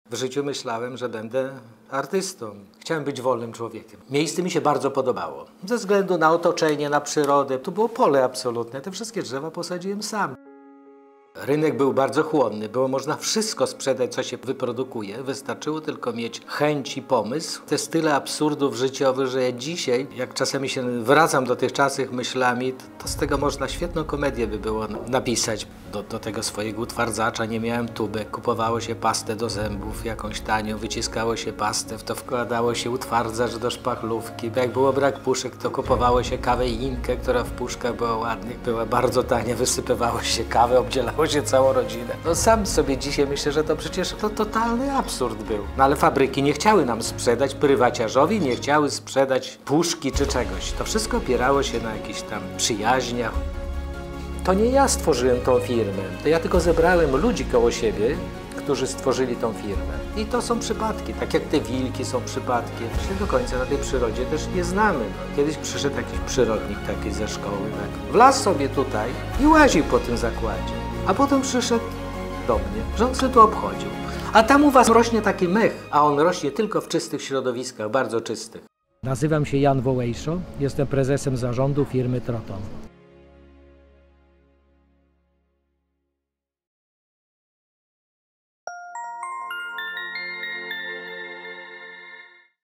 W życiu myślałem, że będę artystą. Chciałem być wolnym człowiekiem. Miejsce mi się bardzo podobało. Ze względu na otoczenie, na przyrodę. To było pole absolutne. Te wszystkie drzewa posadziłem sam. Rynek był bardzo chłonny, było można wszystko sprzedać, co się wyprodukuje. Wystarczyło tylko mieć chęć i pomysł. To jest tyle absurdów życiowych, że ja dzisiaj, jak czasami się wracam do tych czasów myślami, to z tego można świetną komedię by było napisać. Do tego swojego utwardzacza nie miałem tubek, kupowało się pastę do zębów, jakąś tanią, wyciskało się pastę, w to wkładało się utwardzacz do szpachlówki. Jak było brak puszek, to kupowało się kawę Inkę, która w puszkach była ładnych, była bardzo tania, wysypywało się kawę, obdzielało się całą rodzinę. No sam sobie dzisiaj myślę, że to przecież to totalny absurd był. No ale fabryki nie chciały nam sprzedać, prywaciarzowi nie chciały sprzedać puszki czy czegoś. To wszystko opierało się na jakichś tam przyjaźniach. To nie ja stworzyłem tą firmę, to ja tylko zebrałem ludzi koło siebie, którzy stworzyli tą firmę. I to są przypadki, tak jak te wilki są przypadkiem. My się do końca na tej przyrodzie też nie znamy. No. Kiedyś przyszedł jakiś przyrodnik taki ze szkoły, tak. Wlazł sobie tutaj i łaził po tym zakładzie. A potem przyszedł do mnie, że on sobie tu obchodził. A tam u was rośnie taki mech, a on rośnie tylko w czystych środowiskach, bardzo czystych. Nazywam się Jan Wołejszo, jestem prezesem zarządu firmy Troton.